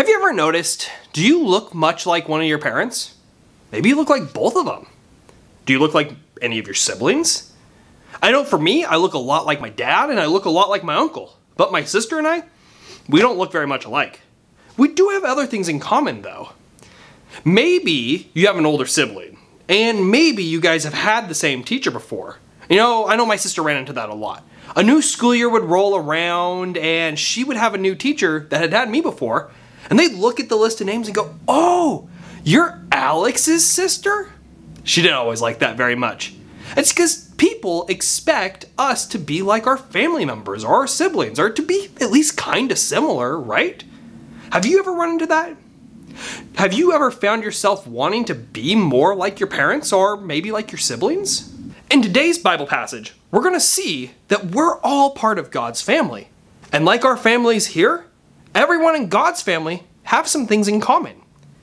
Have you ever noticed, do you look much like one of your parents? Maybe you look like both of them. Do you look like any of your siblings? I know for me, I look a lot like my dad and I look a lot like my uncle. But my sister and I, we don't look very much alike. We do have other things in common though. Maybe you have an older sibling, and maybe you guys have had the same teacher before. You know, I know my sister ran into that a lot. A new school year would roll around and she would have a new teacher that had had me before, and they'd look at the list of names and go, "Oh, you're Alex's sister?" She didn't always like that very much. It's because people expect us to be like our family members or our siblings, or to be at least kind of similar, right? Have you ever run into that? Have you ever found yourself wanting to be more like your parents or maybe like your siblings? In today's Bible passage, we're going to see that we're all part of God's family. And like our families here, everyone in God's family have some things in common.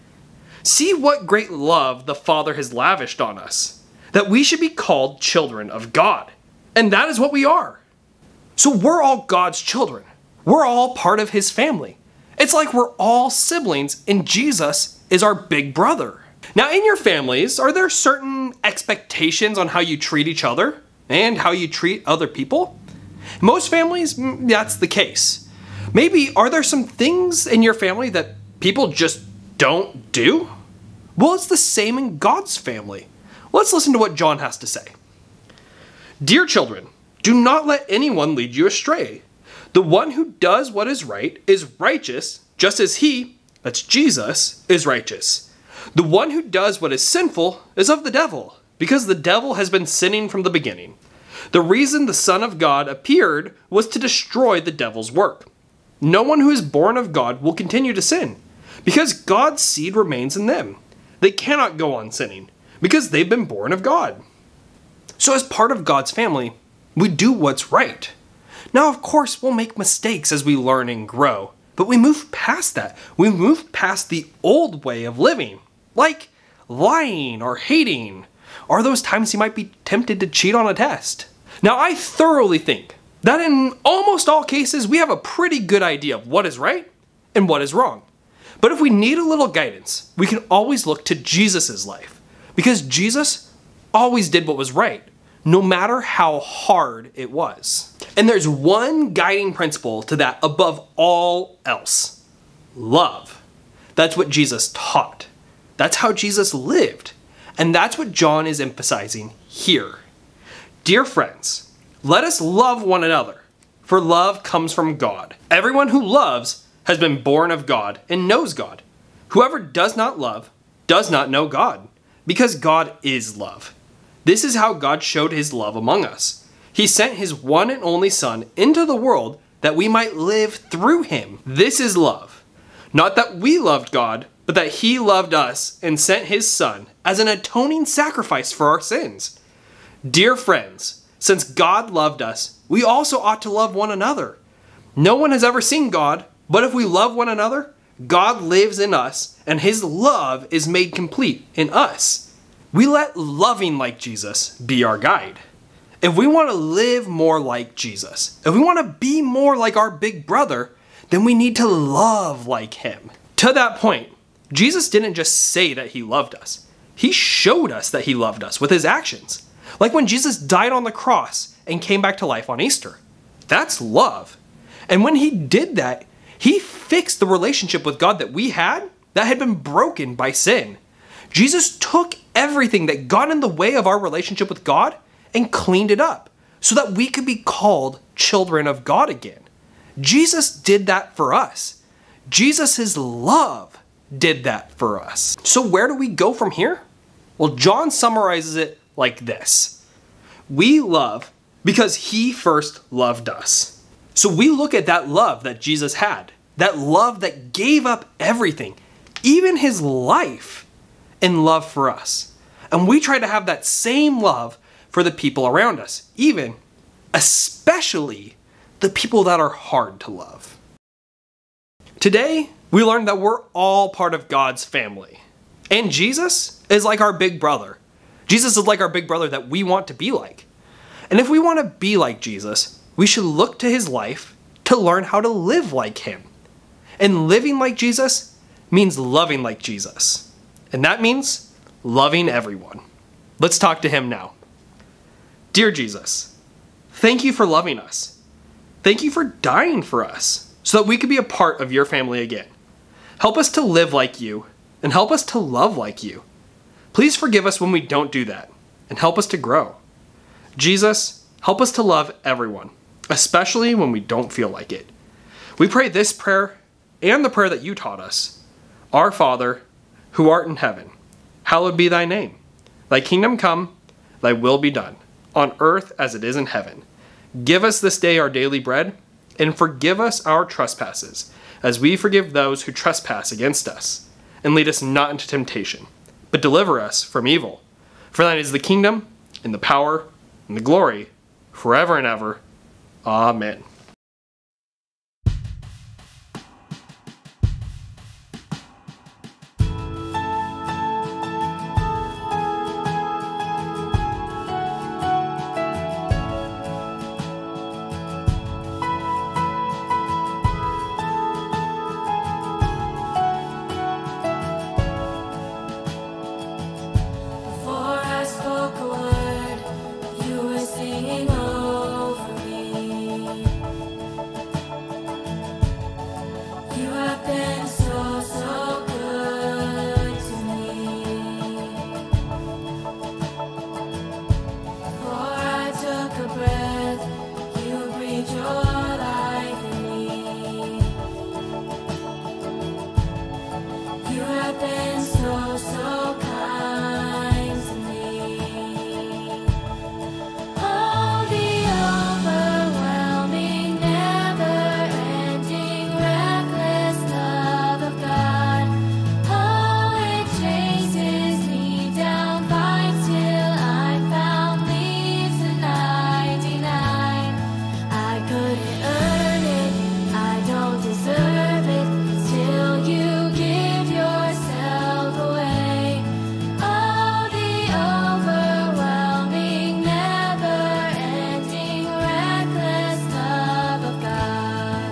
See what great love the Father has lavished on us, that we should be called children of God. And that is what we are. So we're all God's children. We're all part of His family. It's like we're all siblings and Jesus is our big brother. Now in your families, are there certain expectations on how you treat each other and how you treat other people? Most families, that's the case. Maybe are there some things in your family that people just don't do? Well, it's the same in God's family. Let's listen to what John has to say. "Dear children, do not let anyone lead you astray. The one who does what is right is righteous, just as he, that's Jesus, is righteous. The one who does what is sinful is of the devil, because the devil has been sinning from the beginning. The reason the Son of God appeared was to destroy the devil's work. No one who is born of God will continue to sin, because God's seed remains in them. They cannot go on sinning, because they've been born of God." So as part of God's family, we do what's right. Now, of course, we'll make mistakes as we learn and grow, but we move past that. We move past the old way of living, like lying or hating, or those times you might be tempted to cheat on a test. Now, I thoroughly think that in almost all cases, we have a pretty good idea of what is right and what is wrong. But if we need a little guidance, we can always look to Jesus' life, because Jesus always did what was right, no matter how hard it was. And there's one guiding principle to that above all else: love. That's what Jesus taught. That's how Jesus lived. And that's what John is emphasizing here. Dear friends, let us love one another, for love comes from God. Everyone who loves has been born of God and knows God. Whoever does not love does not know God, because God is love. This is how God showed His love among us. He sent His one and only Son into the world that we might live through Him. This is love. Not that we loved God, but that He loved us and sent His Son as an atoning sacrifice for our sins. Dear friends, since God loved us, we also ought to love one another. No one has ever seen God, but if we love one another, God lives in us and His love is made complete in us. We let loving like Jesus be our guide. If we want to live more like Jesus, if we want to be more like our big brother, then we need to love like Him. To that point, Jesus didn't just say that He loved us. He showed us that He loved us with His actions. Like when Jesus died on the cross and came back to life on Easter. That's love. And when He did that, He fixed the relationship with God that we had that had been broken by sin. Jesus took everything that got in the way of our relationship with God and cleaned it up so that we could be called children of God again. Jesus did that for us. Jesus' love did that for us. So where do we go from here? Well, John summarizes it like this: we love because He first loved us. So we look at that love that Jesus had, that love that gave up everything, even His life, in love for us. And we try to have that same love for the people around us, especially the people that are hard to love. Today, we learned that we're all part of God's family. And Jesus is like our big brother. Jesus is like our big brother that we want to be like. And if we want to be like Jesus, we should look to His life to learn how to live like Him. And living like Jesus means loving like Jesus. And that means loving everyone. Let's talk to him now. Dear Jesus, thank you for loving us. Thank you for dying for us so that we could be a part of your family again. Help us to live like you and help us to love like you. Please forgive us when we don't do that and help us to grow. Jesus, help us to love everyone, especially when we don't feel like it. We pray this prayer and the prayer that you taught us. Our Father, who art in heaven, hallowed be thy name. Thy kingdom come, thy will be done, on earth as it is in heaven. Give us this day our daily bread, and forgive us our trespasses, as we forgive those who trespass against us. And lead us not into temptation, but deliver us from evil. For thine is the kingdom, and the power, and the glory, forever and ever. Amen. Before I spoke a word, you were singing over me. You have been so, so good to me. Before I took a breath, you breathed your life in me. You have been so, so kind to me. Oh, the overwhelming, never-ending, reckless love of God. Oh, it chases me down, fights till I found, leaves the 99. I couldn't earn it, I don't deserve it, still you give yourself away. Oh, the overwhelming, never-ending, reckless love of God.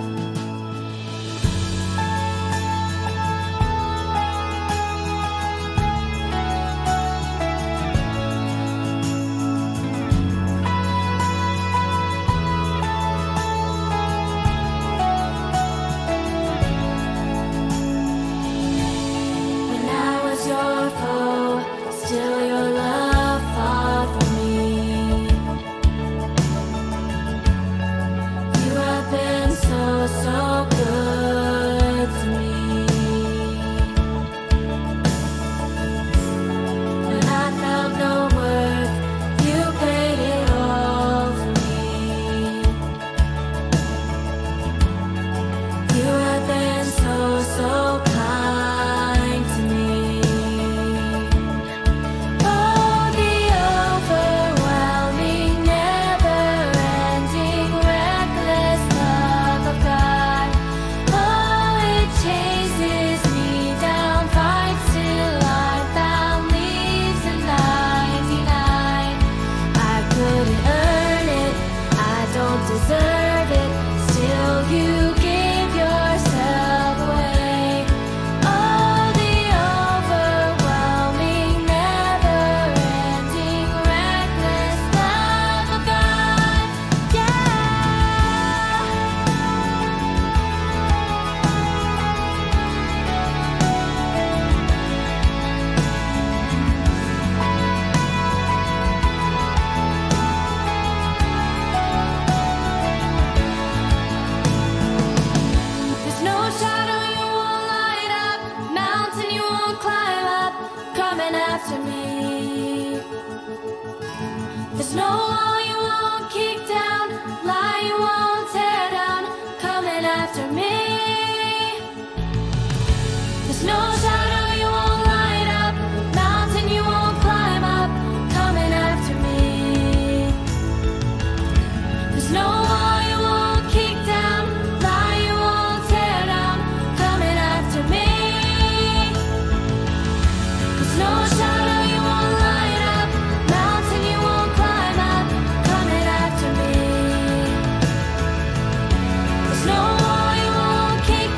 When I was your foe, still your love fought for me. You have been so, so good to me. When I felt no worth, you paid it all for me. You have been so, so kind to me. Oh, the overwhelming, never-ending, reckless love of God. Oh, it chases me down, fights till I found, leaves the 99. I couldn't earn it, I don't deserve it, still you give yourself away. Oh, the overwhelming, never-ending, reckless love of God. Yeah. There's no shadow you won't light up, mountain you won't climb up, coming after me. There's no wall you won't kick down, lie you won't tear down, coming after me. There's no shadow you won't light up, mountain you won't climb up, coming after me. There's no wall you won't kick down, lie you won't tear down, coming after me. There's no shadow you won't light up, mountain you won't climb up, coming after me. There's no wall you won't kick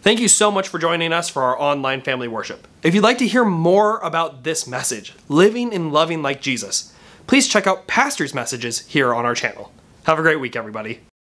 Thank you so much for joining us for our online family worship. If you'd like to hear more about this message, living and loving like Jesus, please check out pastors' messages here on our channel. Have a great week, everybody.